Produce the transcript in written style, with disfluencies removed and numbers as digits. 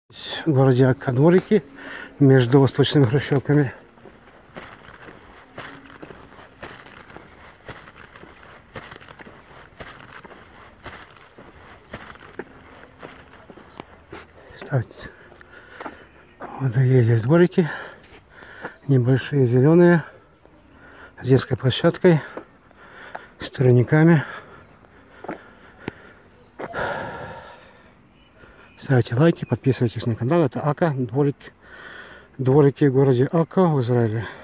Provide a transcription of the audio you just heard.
В городе Акка дворики между восточными хрущевками. Вот и здесь дворики небольшие, зеленые, с детской площадкой, с турниками. Ставьте лайки, подписывайтесь на канал. Это Акка, дворики в городе Акка в Израиле.